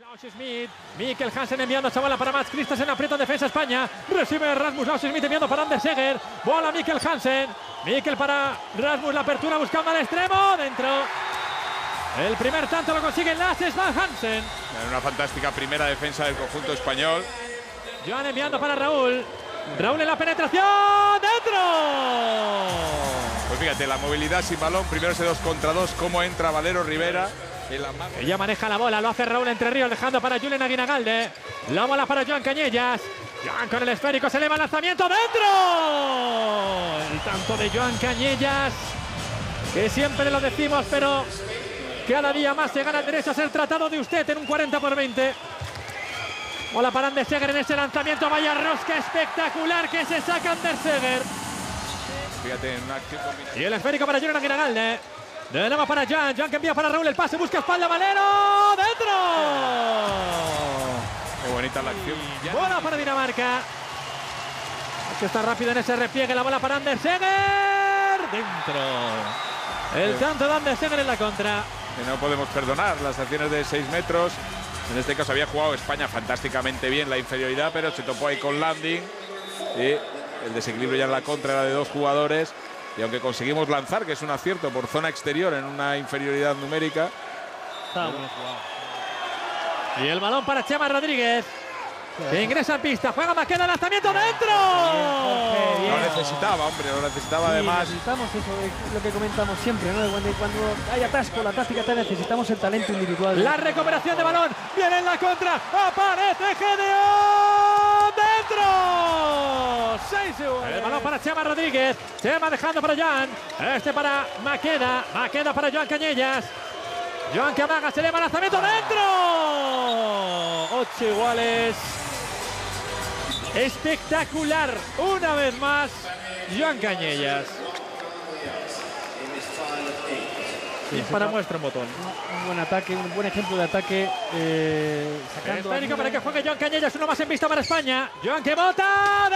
Schmidt, Mikkel Hansen enviando esa bola para Mats Christensen, aprieta defensa España, recibe Rasmus Schmidt enviando para Anders Seger, bola Mikkel Hansen, Mikkel para Rasmus, la apertura buscando al extremo, dentro. El primer tanto lo consigue Lasse Van Hansen. Una fantástica primera defensa del conjunto español. Joan enviando para Raúl, Raúl en la penetración, dentro. Pues fíjate, la movilidad sin balón, primero ese 2 contra 2, cómo entra Valero Rivera. Ella maneja la bola, lo hace Raúl Entre Ríos, dejando para Julen Aguinagalde. La bola para Joan Cañellas. Joan con el esférico, se eleva el lanzamiento, dentro. El tanto de Joan Cañellas, que siempre lo decimos, pero cada día más se gana el derecho a ser tratado de usted en un 40-20. Bola para Anders Seger en ese lanzamiento, vaya rosca espectacular que se saca Anders Seger. Fíjate, en una acción combinada. Y el esférico para Julen Aguinagalde. De nuevo para Joan, Joan que envía para Raúl, el pase, busca espalda, Valero, dentro. Qué bonita la acción. Bola para Dinamarca. Hay que estar rápido en ese repliegue, la bola para Anders Seger, dentro. El tanto de Anders Seger en la contra. Que no podemos perdonar las acciones de 6 metros. En este caso había jugado España fantásticamente bien la inferioridad, pero se topó ahí con Landing. Y el desequilibrio ya en la contra era de 2 jugadores. Y aunque conseguimos lanzar, que es un acierto por zona exterior en una inferioridad numérica. Y el balón para Chema Rodríguez, que ingresa en pista, juega Maqueda, lanzamiento dentro. Lo necesitaba, hombre, lo necesitaba además. Necesitamos eso, lo que comentamos siempre, ¿no? Cuando hay atasco, la táctica, necesitamos el talento individual. La recuperación de balón, viene en la contra, aparece Gedeón, dentro. 6 el balón para Chema Rodríguez, Chema dejando para Joan, este para Maqueda, Maqueda para Joan Cañellas. Joan que amaga, se eleva, lanzamiento dentro. 8 iguales. Espectacular, una vez más, Joan Cañellas. Y para muestra un botón. Un buen ataque, un buen ejemplo de ataque. Sacando esférico para que juegue Joan Cañellas, uno más en pista para España. Joan que bota,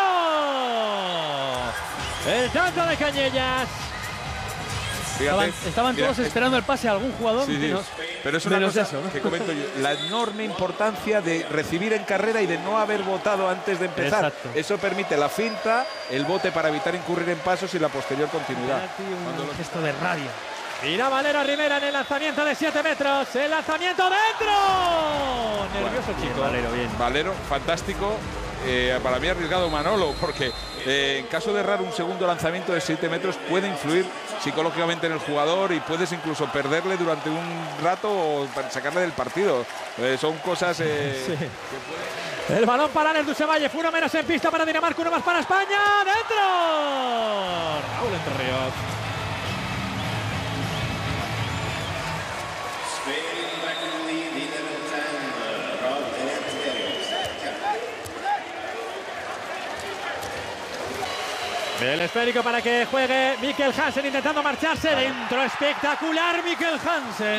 dentro. El tanto de Cañellas. Estaban todos esperando el pase a algún jugador. Sí, pero es una cosa eso, ¿no? Que comento yo, la enorme importancia de recibir en carrera y de no haber votado antes de empezar. Exacto. Eso permite la finta, el bote para evitar incurrir en pasos y la posterior continuidad. Un gesto de rabia. Mira Valero Rivera en el lanzamiento de 7 metros. El lanzamiento dentro. Nervioso, Bien, chico. Valero, bien. Valero, fantástico. Para mí arriesgado Manolo, porque en caso de errar un segundo lanzamiento de 7 metros puede influir psicológicamente en el jugador y puedes incluso perderle durante un rato o sacarle del partido. Son cosas Sí. El balón para Alex Dusevalle, uno menos en pista para Dinamarca, uno más para España, dentro. Raúl Entre Ríos. El esférico para que juegue Mikkel Hansen intentando marcharse dentro. Espectacular Mikkel Hansen.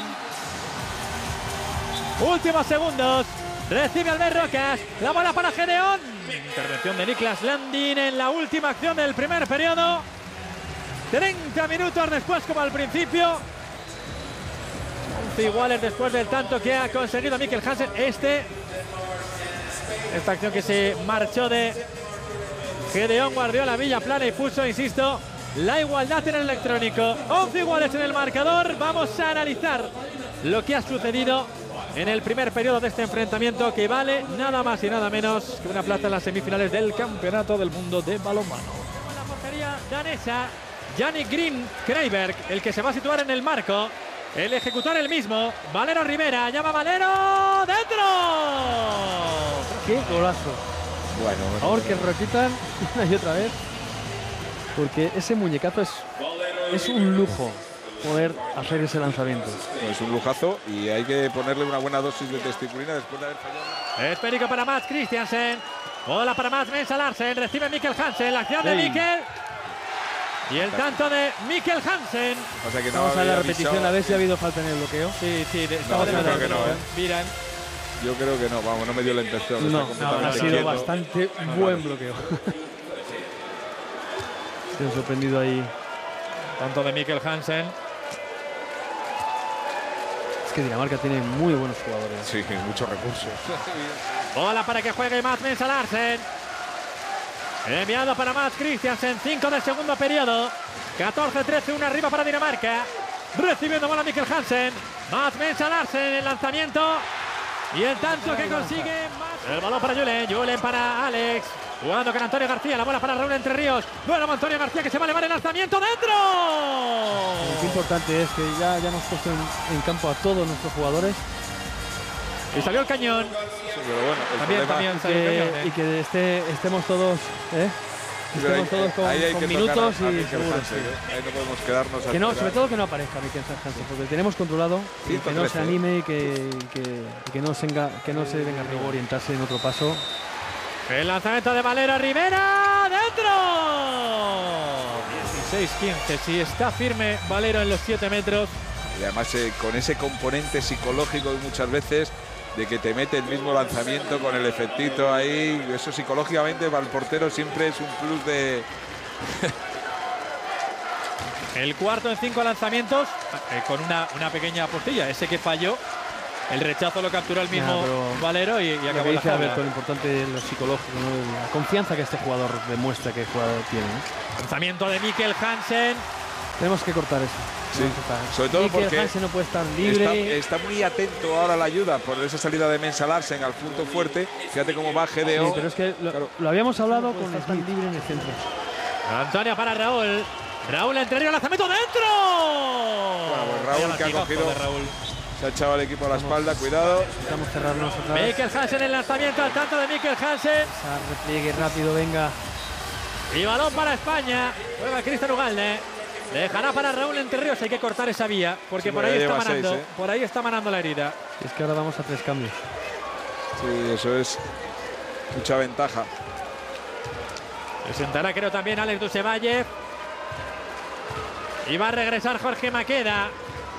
Últimos segundos. Recibe Albert Rocas. La bola para Gedeón. Intervención de Niklas Landin en la última acción del primer periodo. 30 minutos después como al principio. 11 iguales después del tanto que ha conseguido Mikkel Hansen. Esta acción que se marchó de Gedeón Guardiola Villaplana y puso, insisto, la igualdad en el electrónico. 11 iguales en el marcador. Vamos a analizar lo que ha sucedido en el primer periodo de este enfrentamiento, que vale nada más y nada menos que una plaza en las semifinales del Campeonato del Mundo de Balonmano. La portería danesa, Yannick Green Kreiberg, el que se va a situar en el marco. El ejecutor el mismo, Valero Rivera, llama Valero, ¡dentro! ¡Qué golazo! bueno. Por favor, que repitan una y otra vez, porque ese muñecazo es un lujo poder hacer ese lanzamiento. Es un lujazo y hay que ponerle una buena dosis de testiculina después de haber fallado. Esférico para Mats Christiansen. Bola para Mats Mensa Larsen. Recibe Mikkel Hansen. La acción de Mikkel. Y el tanto de Mikkel Hansen. O sea que no vamos a la repetición a ver si ha habido falta en el bloqueo. Sí, No, yo creo que no, Miran. Yo creo que no, vamos, no me dio la impresión. No, ha sido bastante buen bloqueo. Estoy sorprendido ahí. Tanto de Mikkel Hansen. que Dinamarca tiene muy buenos jugadores. Sí, muchos recursos. Bola para que juegue Mats Mensa Larsen. Enviado para Mats Christiansen. 5 del segundo periodo. 14-13, 1 arriba para Dinamarca. Recibiendo bola Mikkel Hansen. Mats Mensa Larsen en el lanzamiento. Y el tanto que consigue Mats. El balón para Julen. Julen para Alex. Jugando con Antonio García, la bola para Raúl Entre Ríos. Bueno, Antonio García que se va a elevar el lanzamiento dentro. Lo importante es que ya hemos puesto en campo a todos nuestros jugadores. Y salió el cañón. Sí, pero bueno, También salió el cañón. Y que estemos todos, estemos todos con minutos y seguros. Ahí no podemos quedarnos que no, sobre todo que no aparezca Mikkel Hansen, porque tenemos controlado y que no se anime y que no se venga a orientarse en otro paso. El lanzamiento de Valero Rivera, ¡dentro! 16-15, si está firme Valero en los 7 metros. Y además con ese componente psicológico muchas veces de que te mete el mismo lanzamiento con el efectito ahí. Eso psicológicamente para el portero siempre es un plus de... El cuarto en 5 lanzamientos, con una pequeña postilla. Ese que falló, el rechazo lo capturó el mismo Valero y acabó la jaula. Lo importante es lo psicológico, ¿no? La confianza que este jugador demuestra que el jugador tiene, ¿no? Lanzamiento de Mikkel Hansen. Tenemos que cortar eso. Sí, sobre todo Mikkel porque Hansen no puede estar libre. Está muy atento ahora a la ayuda por esa salida de Mensa Larsen al punto fuerte. Fíjate cómo va GDO. Sí, pero es que lo habíamos hablado con Smith libre en el centro. Antonio para Raúl. Raúl Entre Ríos, lanzamiento dentro. Bueno, pues Raúl que ha cogido. Se ha echado al equipo a la espalda, cuidado. Necesitamos cerrarnos otra vez. Mikkel Hansen en el lanzamiento, al tanto de Mikkel Hansen. Repliegue rápido, venga. Y balón para España. Juega Cristian Ugalde. Dejará para Raúl Entre Ríos. Hay que cortar esa vía, porque sí, por ahí está manando. 6, por ahí está manando la herida. Es que ahora vamos a 3 cambios. Sí, eso es mucha ventaja. Presentará creo también Alex Dusevalle. Y va a regresar Jorge Maqueda.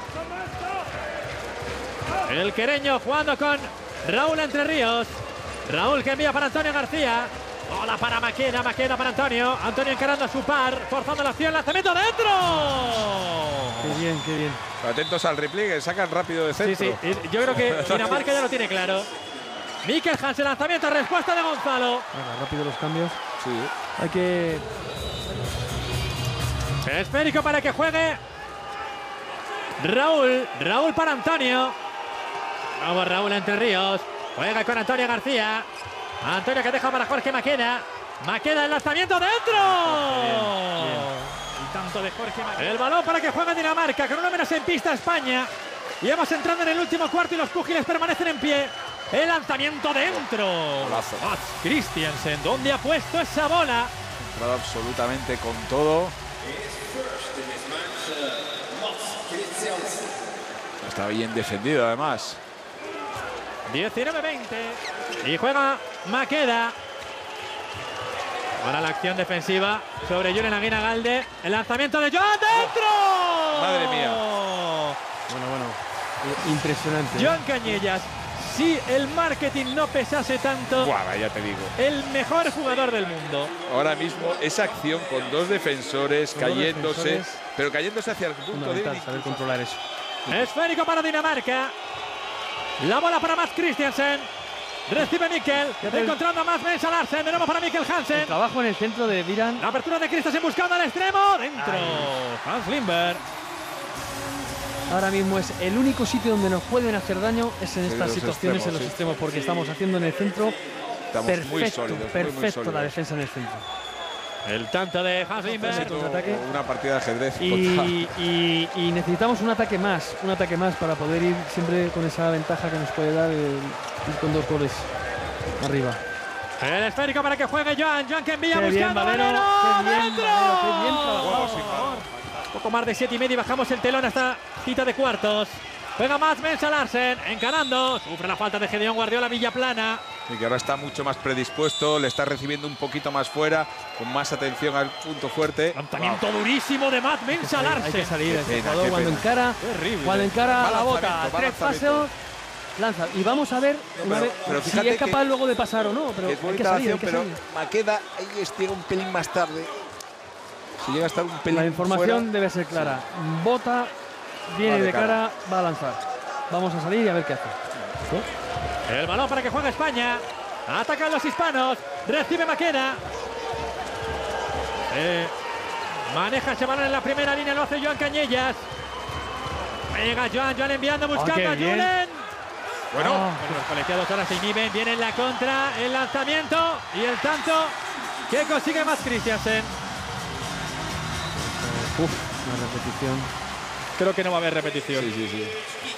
El quereño jugando con Raúl Entre Ríos. Raúl que envía para Antonio García. Bola para Maqueda, Maqueda para Antonio. Antonio encarando a su par, forzando la acción, lanzamiento dentro. Qué bien, qué bien. Atentos al repliegue, sacan rápido de centro. Sí, sí, yo creo que Dinamarca ya lo tiene claro. Mikkel Hansen, lanzamiento, respuesta de Gonzalo. Venga, rápido los cambios. Sí. Hay que... Esférico para que juegue Raúl. Raúl para Antonio. Vamos Raúl Entre Ríos. Juega con Antonio García. Antonio que deja para Jorge Maqueda. Maqueda el lanzamiento dentro. Bien. Y tanto de Jorge Maqueda. El balón para que juegue Dinamarca. Con una menos en pista España. Y vamos entrando en el último cuarto y los púgiles permanecen en pie. El lanzamiento dentro. Mats Christiansen, ¿dónde ha puesto esa bola? Ha entrado absolutamente con todo. Está bien defendido además. 19-20. Y juega Maqueda. Ahora la acción defensiva sobre Julen Aguinagalde. El lanzamiento de Joan dentro. Madre mía. Bueno. Impresionante. Joan Cañellas. Si el marketing no pesase tanto, buah, ya te digo. El mejor jugador del mundo. Ahora mismo esa acción con 2 defensores cayéndose, pero cayéndose hacia el punto de saber controlar eso. Esférico para Dinamarca. La bola para Mats Christiansen. Recibe Mikkel. Encontrando a Mats Mensa Larsen. De nuevo para Mikkel Hansen. El trabajo en el centro de Viran. La apertura de Christiansen buscando al extremo. Dentro. Hans Lindberg. Ahora mismo es el único sitio donde nos pueden hacer daño es en estas situaciones, en los extremos, porque estamos haciendo en el centro perfecto la defensa en el centro. El tanto de Hans Lindberg. Una partida de ajedrez. Y necesitamos un ataque más para poder ir siempre con esa ventaja que nos puede dar ir con 2 goles arriba. El esférico para que juegue Joan que envía qué buscando Valero. ¡Dentro! Qué bien trabajado. Poco más de 7,5 y bajamos el telón hasta cita de cuartos. Juega Mats Mensa Larsen, encarando. Sufre la falta de Gedeón Guardiola Villaplana. Y que ahora está mucho más predispuesto, le está recibiendo un poquito más fuera, con más atención al punto fuerte. Lanzamiento durísimo de Mats Mensa Larsen. Hay que salir cuando encara. Terrible. Cuando encara la bota, 3 pasos. Lanza. Y vamos a ver, pero si es capaz luego de pasar o no. Pero hay que salir, pero Maqueda ahí llega un pelín más tarde. Si llega a estar un pelín la información fuera, debe ser clara. Bota, viene de cara, va a lanzar. vamos a salir y a ver qué hace. El balón para que juegue España. Atacan los hispanos. Recibe Maqueda. Maneja ese balón en la primera línea. Lo hace Joan Cañellas. Venga Joan enviando, buscando a Julen. Bueno, Los colegiados ahora se inhiben. Viene en la contra. El lanzamiento y el tanto que consigue más Christiansen. La repetición. Creo que no va a haber repetición. Sí.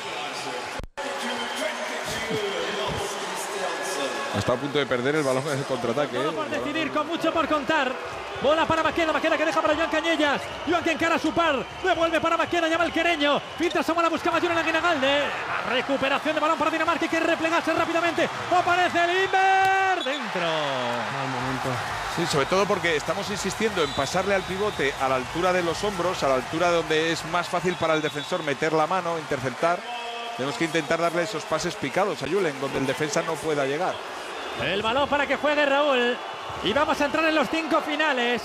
Está a punto de perder el balón en el contraataque. Todo por decidir, con mucho por contar. Bola para Maqueda que deja para Joan Cañellas. Joan que encara a su par. Devuelve para Maqueda, llama el quereño. Filtra esa bola, buscaba Julen Aguinagalde. La recuperación de balón para Dinamarca, que replegarse rápidamente. Aparece el Inver dentro. Mal momento. Sí, sobre todo porque estamos insistiendo en pasarle al pivote a la altura de los hombros, a la altura donde es más fácil para el defensor meter la mano, interceptar. Tenemos que intentar darle esos pases picados a Julen, donde el defensa no pueda llegar. El balón para que juegue Raúl. Y vamos a entrar en los 5 finales.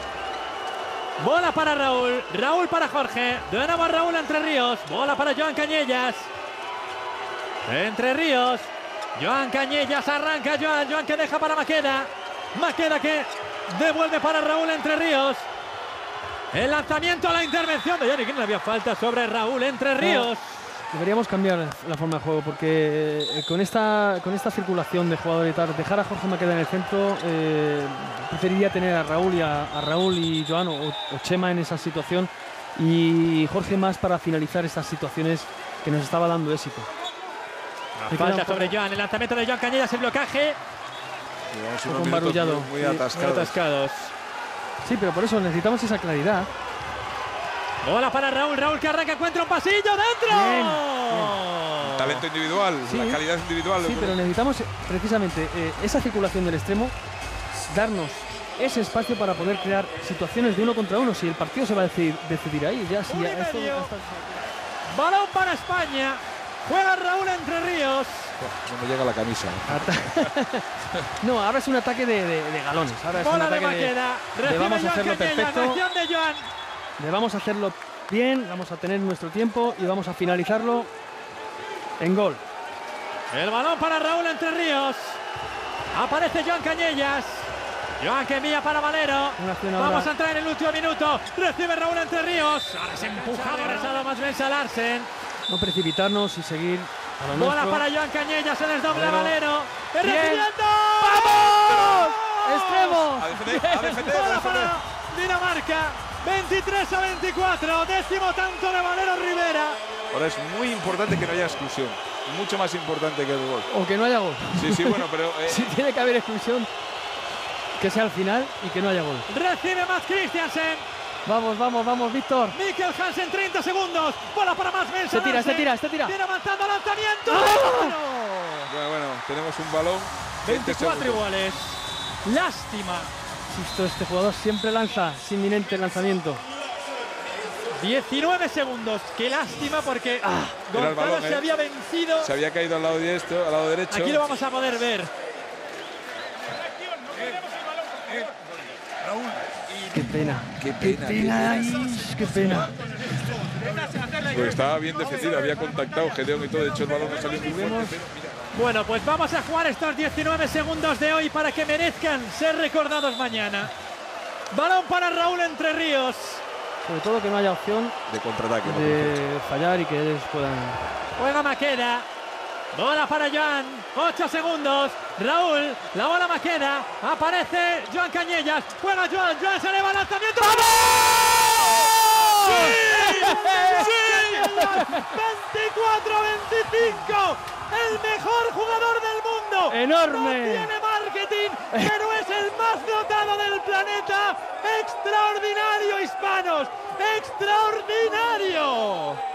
Bola para Raúl. Raúl para Jorge. De nuevo Raúl Entre Ríos. Bola para Joan Cañellas. Entre Ríos. Joan Cañellas, arranca Joan que deja para Maqueda. Maqueda que devuelve para Raúl Entre Ríos. El lanzamiento a la intervención de Yannick. No había falta sobre Raúl Entre Ríos. Deberíamos cambiar la forma de juego porque con esta circulación de jugadores y tal, dejar a Jorge Maqueda en el centro, preferiría tener a Raúl y Joan o Chema en esa situación y Jorge más para finalizar estas situaciones que nos estaba dando éxito. Falta sobre Joan, el lanzamiento de Joan Cañellas, el blocaje. Llevamos unos embarullado. Muy atascados. Sí, pero por eso necesitamos esa claridad. Bola para Raúl que arranca, encuentra un pasillo dentro. Bien. Talento individual, Sí, la calidad individual. Sí, pero necesitamos precisamente esa circulación del extremo, darnos ese espacio para poder crear situaciones de 1 contra 1. Si el partido se va a decidir ahí, ya si ya esto. Balón para España. Juega Raúl Entre Ríos. No me llega la camisa. No, ahora es un ataque de galones. Ahora es Bola un ataque de Maqueda. Recibe vamos a Joan hacerlo Cañellas, perfecto. reacción de Joan. Vamos a hacerlo bien, vamos a tener nuestro tiempo y vamos a finalizarlo en gol. El balón para Raúl Entre Ríos. Aparece Joan Cañellas. Joan que envía para Valero. Vamos a entrar en el último minuto. Recibe Raúl Entre Ríos. Ahora es empujado, regresado más bien a Larsen. No precipitarnos y seguir a lo Bola nuestro. para Joan Cañellas, se desdobla Valero. Bien. ¡Recibiendo! ¡Vamos! ¡Extremos! A defender. Bola para Dinamarca. 23-24. 10º tanto de Valero Rivera. Ahora es muy importante que no haya exclusión. Mucho más importante que el gol. O que no haya gol. Sí, bueno, pero... Si tiene que haber exclusión, que sea al final y que no haya gol. Recibe más Christiansen. Vamos, Víctor. Mikkel Hansen, 30 segundos. Bola para más Benson. Este tira. Viene avanzando, lanzamiento. Bueno, tenemos un balón. 24 iguales. Lástima. Insisto, este jugador siempre lanza sin inminente lanzamiento. 19 segundos. Qué lástima porque Era el Gonzalo balón, se había vencido. Se había caído al lado diestro, al lado derecho. Aquí lo vamos a poder ver. Qué pena. Qué pena. Qué pena. Porque estaba bien defendido, había contactado Gedeón y todo. De hecho, el balón no salió muy fuerte. Bueno, pues vamos a jugar estos 19 segundos de hoy para que merezcan ser recordados mañana. Balón para Raúl Entre Ríos. Sobre todo que no haya opción De contraataque. ¿no? de fallar y que ellos puedan. Juega Maqueda. Bola para Joan. 8 segundos. Raúl. La bola Maqueda. Aparece Joan Cañellas. Juega Joan. Joan se eleva el lanzamiento. ¡Vamos! ¡Sí! 24-25. El mejor jugador del mundo. ¡Enorme! No tiene marketing, pero es el más dotado del planeta. ¡Extraordinario, hispanos! ¡Extraordinario!